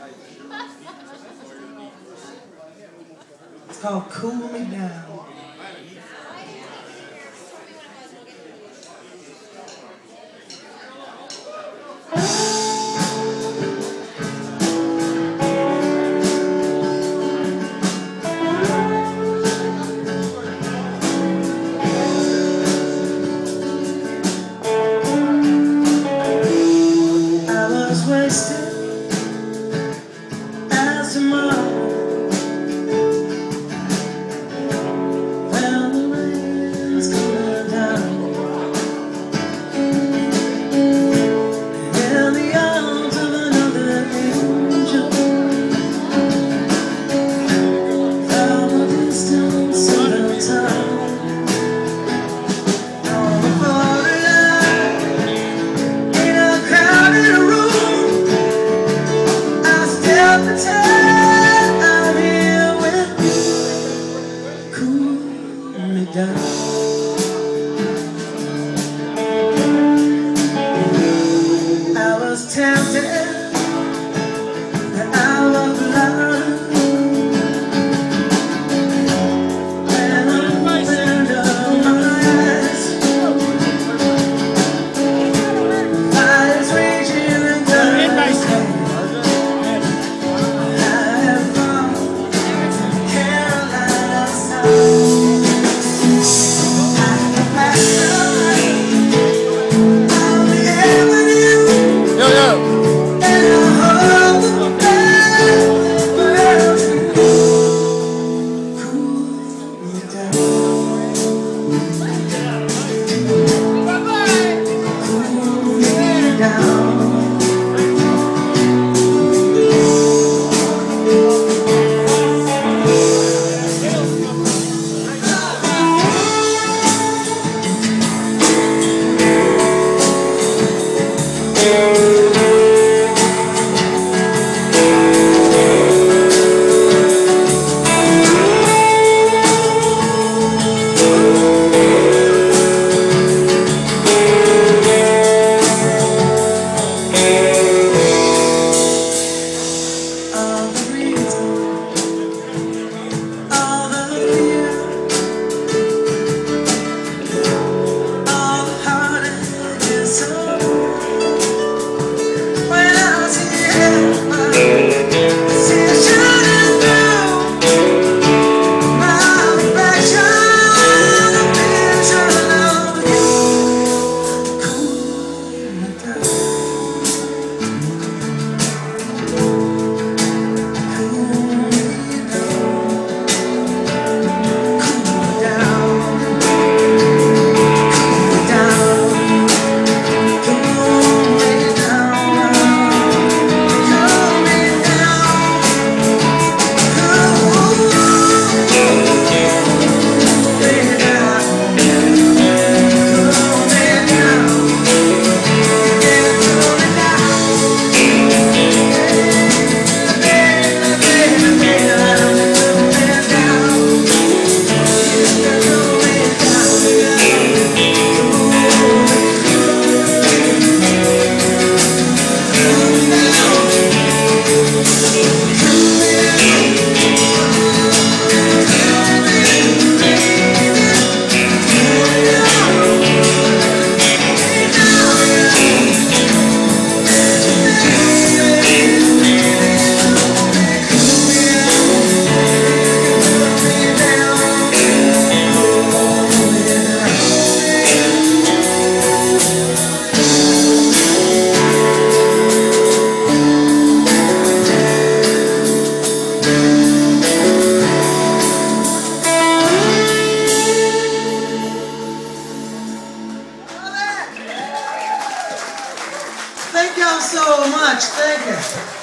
It's called Cool Me Down. Wasted as tomorrow when the rain's coming down, in the arms of another angel, from the distance of the town, on the borderline, in a crowded room. The time I'm here with you, cool me down. I was tempted, and I was blind, when I opened up my eyes. Fire's raging and dark. Thank y'all so much. Thank you.